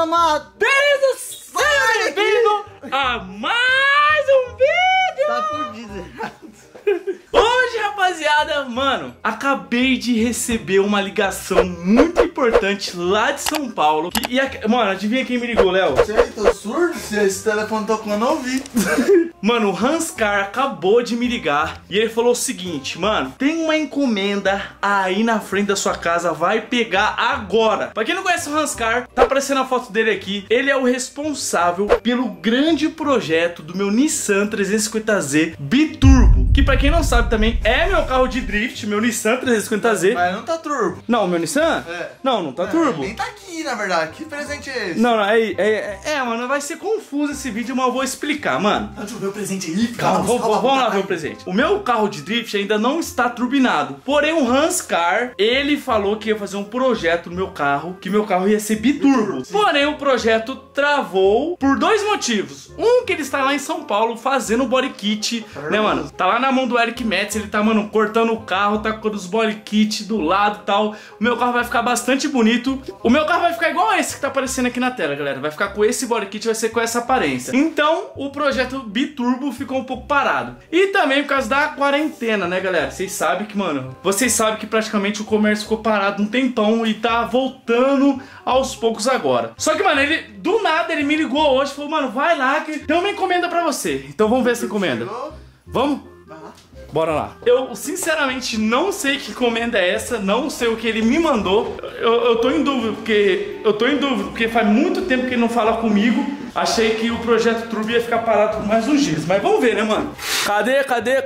amado! Beleza? Seja bem-vindo a mais um vídeo! Tá fudido. Hoje, rapaziada, mano, acabei de receber uma ligação muito importante lá de São Paulo. Mano, adivinha quem me ligou, Léo? Sei, tô surdo. Se esse telefone tocando, eu ouvi. Mano, o Hanscar acabou de me ligar e ele falou o seguinte: mano, tem uma encomenda aí na frente da sua casa, vai pegar agora. Pra quem não conhece o Hanscar, tá aparecendo a foto dele aqui. Ele é o responsável pelo grande projeto do meu Nissan 350Z Biturbo, que pra quem não sabe também é meu carro de drift, meu Nissan 350Z. Mas não tá turbo. Não, o meu Nissan? É. Não tá turbo. Nem tá aqui, na verdade. Que presente é esse? Não, mano, vai ser confuso esse vídeo, mas eu vou explicar, mano. Deixa eu ver o presente aí. Calma, vamos lá ver o presente. O meu carro de drift ainda não está turbinado. Porém, o Hanscar, ele falou que ia fazer um projeto no meu carro, que meu carro ia ser biturbo. Porém, o projeto travou por dois motivos. Um, que ele está lá em São Paulo fazendo o body kit, né, mano? Tá lá na mão do Eric Metz, ele tá, mano, cortando o carro, tá com os body kit do lado e tal. O meu carro vai ficar bastante bonito. O meu carro vai ficar igual esse que tá aparecendo aqui na tela, galera. Vai ficar com esse body kit, vai ser com essa aparência. Então, o projeto biturbo ficou um pouco parado. E também por causa da quarentena, né, galera? Vocês sabem que, mano, que praticamente o comércio ficou parado um tempão e tá voltando aos poucos agora. Só que, mano, ele, do nada, ele me ligou hoje e falou: mano, vai lá que tem uma encomenda pra você. Então vamos ver essa encomenda. Vamos? Bora lá. Eu sinceramente não sei que encomenda é essa, não sei o que ele me mandou. Eu tô em dúvida, porque faz muito tempo que ele não fala comigo. Achei que o projeto Turbo ia ficar parado por mais uns dias, mas vamos ver, né, mano? Cadê?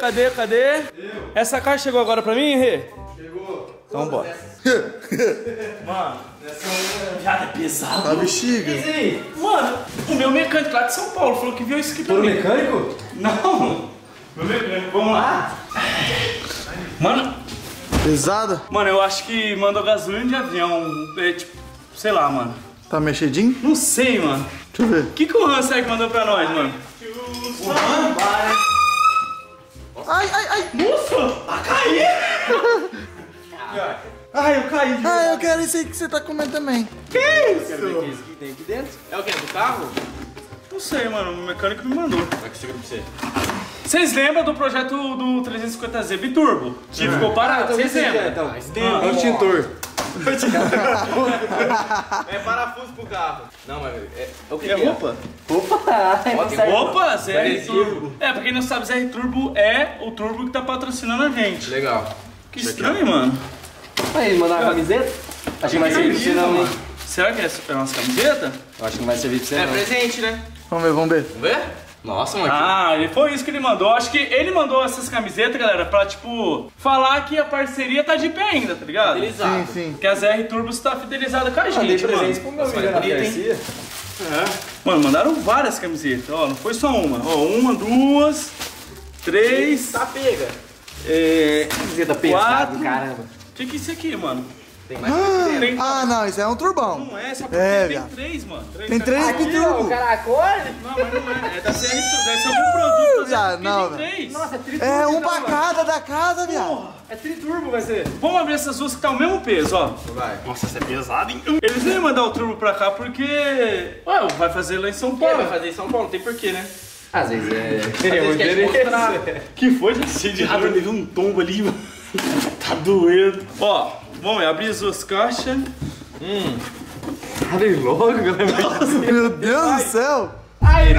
Essa caixa chegou agora pra mim, Rê? Chegou. Então bora. Mano, já é pesado. Tá bexiga. Mano, o meu mecânico lá de São Paulo falou que viu isso aqui pra mim. mecânico? Não. Meu mecânico, vamos lá. Mano. Pesada? Mano, eu acho que mandou gasolina de avião. É, tipo, sei lá, mano. Tá mexidinho? Não sei, mano. Deixa eu ver. O que o Hanscar mandou pra nós, mano? Ai. Nossa, tá caindo. Ai, eu caí. Ah, eu quero isso aí que você tá comendo também. Que isso? Quero ver isso que tem aqui dentro. É o que? Do carro? Não sei, mano. O mecânico me mandou. Como é que chega pra você? Vocês lembram do projeto do 350Z Biturbo? Que ficou parado? Vocês lembram? Então, É o extintor. é parafuso pro carro. Não, mas o que É roupa? Opa, ZR Turbo. É, pra quem não sabe, ZR Turbo é o turbo que tá patrocinando a gente. Legal. Que estranho, mano. Aí, mandar uma camiseta? Acho que não vai servir pra você não, hein? Será que é umas camisetas? Eu acho que não vai servir pra você não. É presente, né? Vamos ver. Vamos ver? Nossa, mano. Ah, foi isso que ele mandou. Acho que ele mandou essas camisetas, galera, pra, tipo, falar que a parceria tá de pé ainda, tá ligado? Fidelizado. Sim. Que a ZR Turbo está fidelizada com a Mandei gente, presente mano. pro meu amigo Ana Garcia. É. Mano, mandaram várias camisetas, ó, não foi só uma. Ó, 1, 2, 3. Tá pega. Camiseta pesada, caramba. O que é isso aqui, mano? Tem mais aqui dentro. Ah, não, isso é um turbão. Não é, só porque É, tem viado. 3, mano. Tem 3 Aqui, ó, biturbo. o caracol. Não, mas não é. É da CR Turbo, deve ser algum produto. Viado, não, tem velho. 3. Nossa, é triturbo. É um então, pra mano. cada da casa, viado. É triturbo, vai ser. Vamos abrir essas duas que tá o mesmo peso, ó. Vai. Nossa, isso é pesado, hein? Eles nem iam mandar o turbo pra cá porque... Ué, vai fazer lá em São Paulo. Vai fazer em São Paulo, não tem porquê, né? Às vezes é... Queria muito que foi, já sei de raiva, teve um tombo ali, mano. Tá doendo. Ó, vamos abrir as duas caixas. Abre logo, galera. Meu Deus do céu. Ai,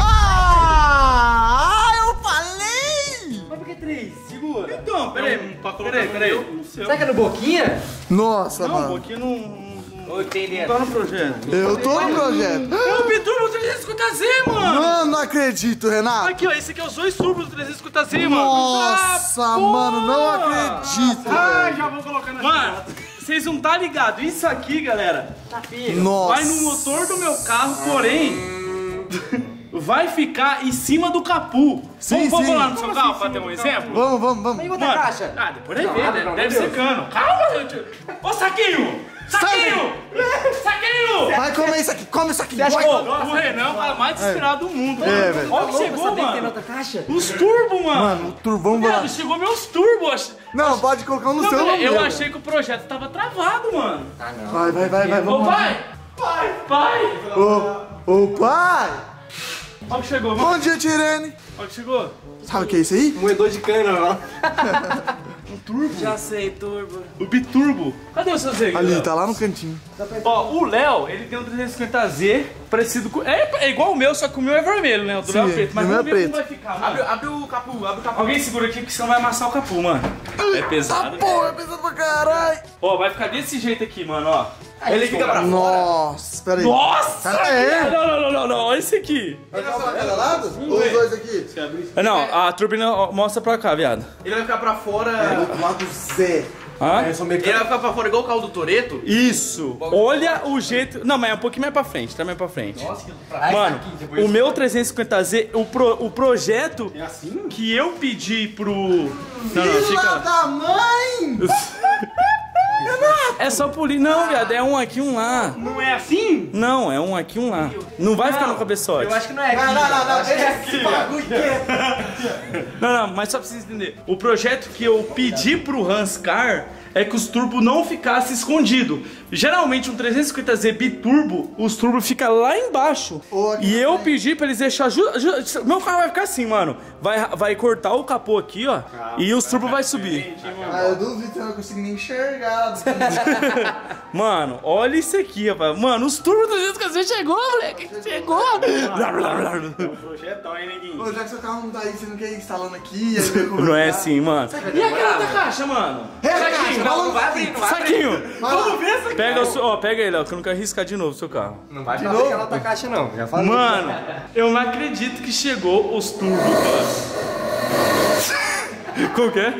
Eu falei. mas por que 3? Segura. Então, peraí. Peraí. Será que é no Boquinha? Nossa, Não, mano. aqui não Ou tem tá dentro? no projeto. Eu tô no projeto. É o Biturbo 350Z, mano. Mano, não acredito, Renato. Aqui, ó, esse aqui é os dois turbos do 350Z, mano. Nossa, mano, não acredito, velho. Já vou colocar na Mano, vocês não tá ligado. Isso aqui, galera, Tá pega. Nossa. vai no motor do meu carro, porém, vai ficar em cima do capu. Sim, Vamos sim. lá no seu carro pra ter um exemplo? Vamos. Tem outra Mano, caixa. Ah, depois vai Não, ver, abre, deve pelo ser amor de cano. Calma, gente. Ô, Saquinho! Saquinho! Vai comer isso aqui, come isso aqui. Você acha vai. que- O Renan é o cara mais desesperado do mundo. É, velho. Olha o que Você chegou, sabia que tem na mano. outra caixa? Os turbos, mano. Mano, o turbão vai. Viado, chegou meus turbos. Não, pode colocar um no Não, seu eu nome. achei que o projeto tava travado, mano. Vai, Ô, vamos lá. pai! Pai! Ô pai! Olha o que chegou, mano. Bom dia, Tirene. Olha o que chegou. Sabe o que é isso aí? Moedor de cana, ó. Um turbo. Já sei, turbo. O biturbo. Cadê o seu Zé? Ali, tá lá no cantinho. Ó, o Léo, ele tem um 350Z parecido com... É igual o meu, só que o meu é vermelho, né? O do Sim, Léo é preto. Mas o meu vamos é ver como preto. vai ficar, mano. Abre o capu, abre o capu. Alguém segura aqui, porque senão vai amassar o capô, mano. É pesado. Porra, é pesado pra caralho. Ó, vai ficar desse jeito aqui, mano, ó. Ele fica pra fora. Nossa, pera aí. Nossa! É? Não, olha esse aqui. Vai ficar pra cada lado? Ou os dois aqui? Não, a turbina ó, mostra pra cá, viado. Ele vai ficar pra fora. Do lado Zé. Hã? Ele vai ficar pra fora igual o carro do Toretto. Isso! Olha o jeito... Não, mas é um pouquinho mais pra frente, tá mais pra frente. Nossa, que pra Mano, o meu 350Z, o projeto É assim? que eu pedi pro... Não, Filha fica... da mãe! É só polir. Não, viado, é um aqui, um lá. Não é assim? Não, é um aqui, um lá. Não vai ficar no cabeçote. Eu acho que não é aqui. Não, deixa esse bagulho quieto. Não, mas só pra vocês entenderem. O projeto que eu pedi pro Hanscar é que os turbos não ficassem escondidos. Geralmente um 350Z biturbo, os turbos ficam lá embaixo. Ô, aqui E eu também. pedi pra eles deixar... Meu carro vai ficar assim, mano. Vai cortar o capô aqui, ó. E os turbos vai subir. Ah, eu duvido que eu não consigo nem enxergar. Mano, olha isso aqui, rapaz. Mano, os turbos do 350Z chegou, moleque. Chegou. Projetão, hein, neguinho? Pô, já que seu carro não tá aí, você não quer ir instalando aqui? Aí vem Não é conversar? assim, mano. E aquela outra caixa, mano? Não vai abrir, não vai abrir. Saquinho. Vamos ver. Pega ele, ó, que eu não quero arriscar de novo o seu carro. Não vai De abrir novo? aquela outra caixa, não. Já falei. Mano, eu não acredito que chegou os turbos, cara. Como que é?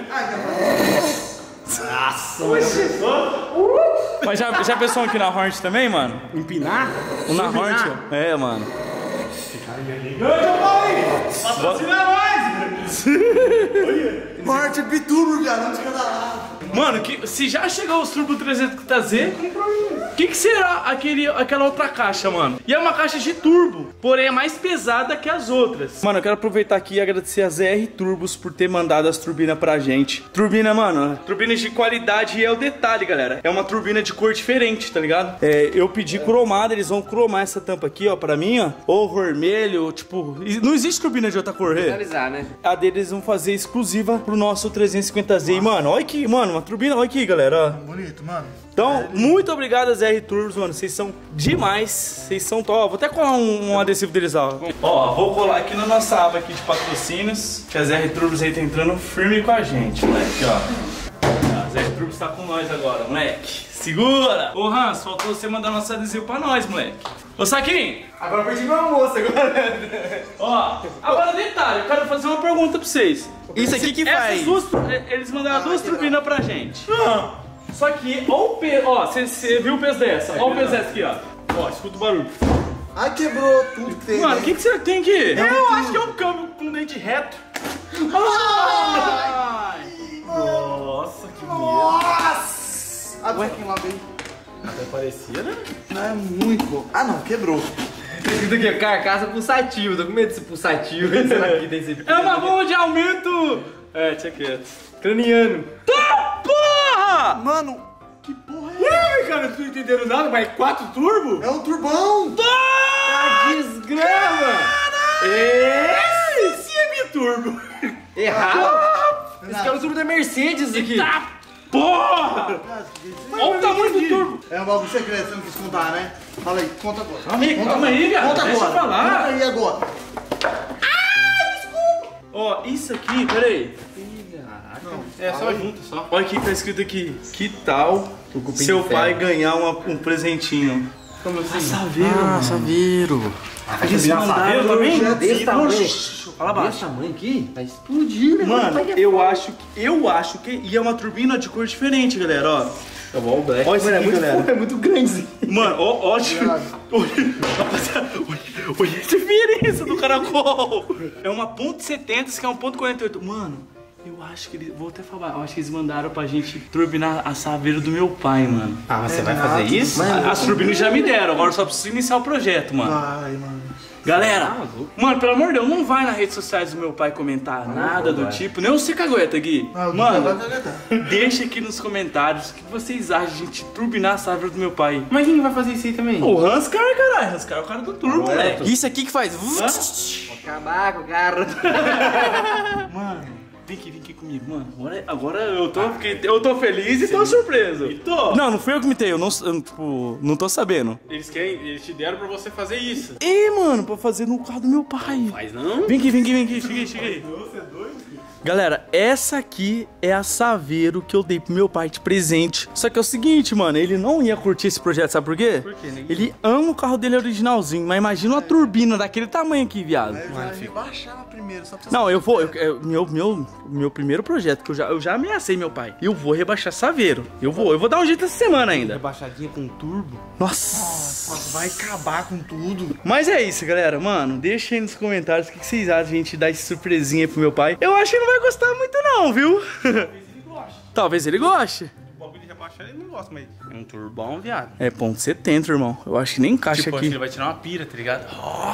Mas já pensou aqui na Hornet também, mano? Empinar? Um na Hornet? É, mano. Morte biturbo, viado, de cada lado. Mano, se já chegou os Turbo 350Z, o que será aquela outra caixa, mano? E é uma caixa de turbo, porém é mais pesada que as outras. Mano, eu quero aproveitar aqui e agradecer a ZR Turbos por ter mandado as turbinas pra gente. Turbina, mano, turbinas de qualidade e é o detalhe, galera. É uma turbina de cor diferente, tá ligado? Eu pedi cromada, eles vão cromar essa tampa aqui, ó, pra mim, ó. Ou vermelho, tipo... Não existe turbina de outra cor, Finalizar, né? A deles vão fazer exclusiva pro nosso 350Z. E, mano, olha aqui, mano, uma turbina, olha aqui, galera, ó. Bonito, mano. Então, muito obrigado, ZR Turbos, mano. Vocês são demais. Vocês são top. Vou até colar um adesivo deles, ó. Ó, vou colar aqui na nossa aba aqui de patrocínios. Que a ZR Turbos aí tá entrando firme com a gente, moleque, ó. A ZR Turbos tá com nós agora, moleque. Segura! Ô, Hans, faltou você mandar nosso adesivo pra nós, moleque. Ô, Saquinho! Agora perdi meu almoço, agora. Ó, agora detalhe, eu quero fazer uma pergunta pra vocês. Isso aqui que faz. Essas duas, eles mandaram duas turbinas pra gente. Só que, ó o peso, ó, você viu o peso dessa? Ó o peso dessa aqui, ó. Ó, escuta o barulho. Ai, quebrou tudo que tem. Mano, o né? que será que tem aqui? Eu acho que é um câmbio com dente reto. Nossa, que Nossa! Abre aqui lá bem. até parecia, né? Não, é muito bom. Ah, não, quebrou. Tem escrito aqui, carcaça pulsativo. Tô com medo desse pulsativo. Esse daqui tem esse... É uma bomba de aumento! É, tinha quieto. craniano. Tá, porra! Mano, que porra é Ai, cara, não tô entendendo nada, mas 4 turbo? É um turbão! Ah, desgrama! Esse sim é biturbo. Errado. Esse aqui é o turbo da Mercedes aqui. Tá, porra! Olha o tamanho do turbo. É um bagulho secreto, você não quis contar, né? Fala aí, conta agora. Calma aí, viado. Conta Deixa eu agora. falar. Conta aí agora. Ó, isso aqui, peraí. É só junto, só. Olha o que tá escrito aqui. Que tal seu de pai ferro. ganhar um presentinho? Como assim? Saveiro. Eles mandaram também? projeto Desse tamanho? Fala baixo. Desse tamanho aqui? Tá explodindo. Mano, eu acho que... E é uma turbina de cor diferente, galera, ó. É o All Black. Olha isso aqui, galera. É muito grande isso aqui. Mano, ó, rapaziada, olha a diferença do caracol. É uma .70, isso aqui é um .48. Mano, eu acho que eles... Vou até falar, eu acho que eles mandaram pra gente turbinar a saveira do meu pai, mano. Ah, você vai fazer isso? As turbinas já me deram, agora eu só preciso iniciar o projeto, mano. Vai, mano. Galera, mano, pelo amor de Deus, não vai nas redes sociais do meu pai comentar nada do tipo, nem você cagueta, Gui. Mano, deixa aqui nos comentários o que vocês acham de a gente turbinar a safra do meu pai. Mas quem vai fazer isso aí também? O Hanscar, caralho. Hanscar é o cara do turbo, moleque. Isso aqui que faz. Acabar com o carro. Mano, vem aqui comigo, mano. Agora eu tô feliz e tô surpreso. E tô. Não foi eu que imitei, não tô sabendo. Eles te deram pra você fazer isso. Mano, pra fazer no carro do meu pai. Faz não? Vem aqui, chega aí. Você é doido? Galera, essa aqui é a Saveiro que eu dei pro meu pai de presente. Só que é o seguinte, mano, ele não ia curtir esse projeto, sabe por quê? Por quê, né? Ele ama o carro dele originalzinho, mas imagina uma turbina daquele tamanho aqui, viado. Eu já baixava primeiro, só pra você Não, eu vou. Meu primeiro projeto, que eu já ameacei meu pai. Eu vou rebaixar Saveiro. Eu vou dar um jeito essa semana ainda. Rebaixadinha com turbo. Nossa. vai acabar com tudo. Mas é isso, galera. Mano, deixa aí nos comentários o que vocês acham de a gente dar essa surpresinha pro meu pai. Eu acho que ele não vai gostar muito não, viu? Talvez ele goste. O bagulho de rebaixar ele não gosta, mas é um turbão, viado. É ponto .70, irmão. Eu acho que nem encaixa Tipo, acho aqui. que ele vai tirar uma pira, tá ligado?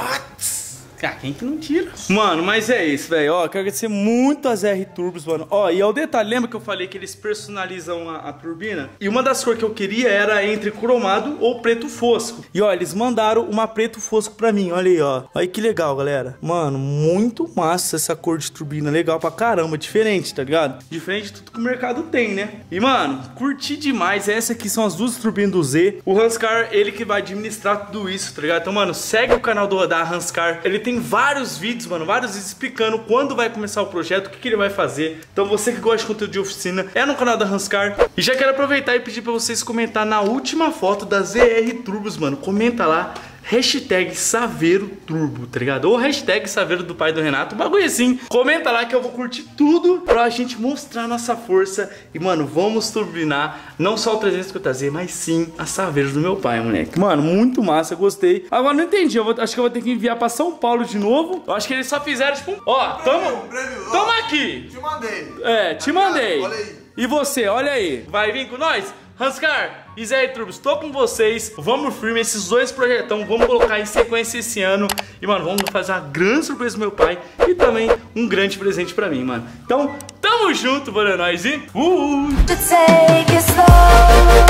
Cara, quem que não tira? Mano, mas é isso, velho. Ó, quero agradecer muito as R Turbos, mano. Ó, e ao detalhe, lembra que eu falei que eles personalizam a turbina? E uma das cores que eu queria era entre cromado ou preto fosco. E ó, eles mandaram uma preto fosco pra mim, olha aí, ó. Olha que legal, galera. Mano, muito massa essa cor de turbina. Legal pra caramba, diferente, tá ligado? Diferente de tudo que o mercado tem, né? E, mano, curti demais. Essas aqui são as duas turbinas do Z. O Hanscar, ele que vai administrar tudo isso, tá ligado? Então, mano, segue o canal da Hanscar. Ele tem vários vídeos, mano, vários vídeos explicando quando vai começar o projeto, o que ele vai fazer. Então você que gosta de conteúdo de oficina, é no canal da Hanscar. E já quero aproveitar e pedir pra vocês comentar na última foto da ZR Turbos, mano. Comenta lá, hashtag Saveiro Turbo, tá ligado? Ou hashtag Saveiro do pai do Renato, um bagulho assim. Comenta lá que eu vou curtir tudo pra gente mostrar nossa força. E, mano, vamos turbinar não só o 350Z, mas sim a Saveiro do meu pai, moleque. Mano, muito massa, eu gostei. Agora, não entendi, acho que eu vou ter que enviar pra São Paulo de novo. Eu acho que eles só fizeram, tipo, ó, tamo aqui. Te mandei. É, te mandei. Olha aí. E você, olha aí. Vai vir com nós? Hanscar e ZR Turbos, tô com vocês. Vamos firme, esses dois projetão, vamos colocar em sequência esse ano. E, mano, vamos fazer uma grande surpresa pro meu pai e também um grande presente pra mim, mano. Então, tamo junto, bora nós e... To take it slow.